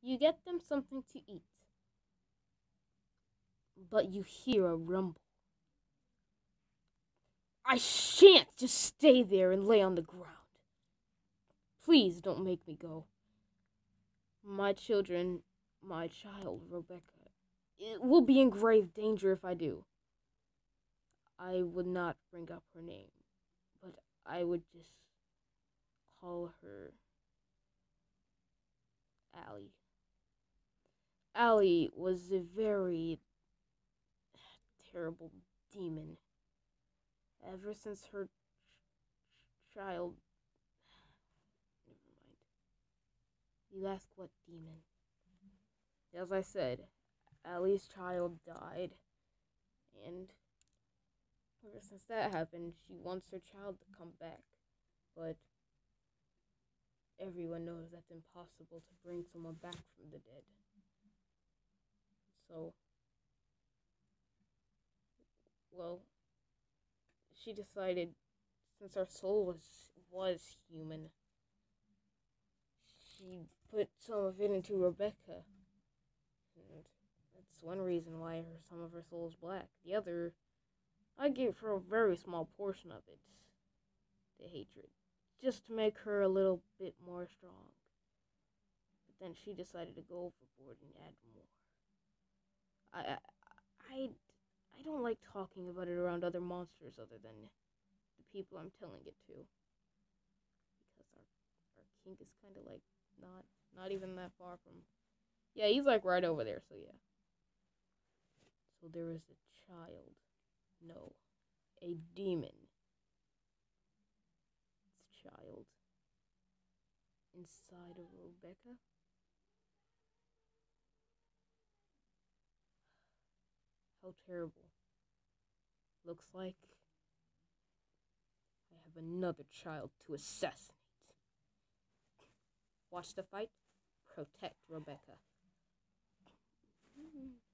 You get them something to eat, but you hear a rumble. I shan't just stay there and lay on the ground. Please don't make me go. My child, Rebecca, it will be in grave danger if I do. I would not bring up her name, but I would just call her Allie. Allie was a very terrible demon. Ever since her child... Never mind. You ask what demon? As I said, Allie's child died, and ever since that happened, she wants her child to come back, but everyone knows that's impossible to bring someone back from the dead. So, well, she decided, since our soul was human, she put some of it into Rebecca. And that's one reason why some of her soul is black. The other, I gave her a very small portion of it, the hatred, just to make her a little bit more strong. But then she decided to go overboard and add more. I don't like talking about it around other monsters other than the people I'm telling it to, because our king is kind of like not even that far from. Yeah, he's like right over there. So yeah. So there is a child. No, a demon. It's child inside of Rebecca. How terrible. Looks like I have another child to assassinate. Watch the fight. Protect Rebecca.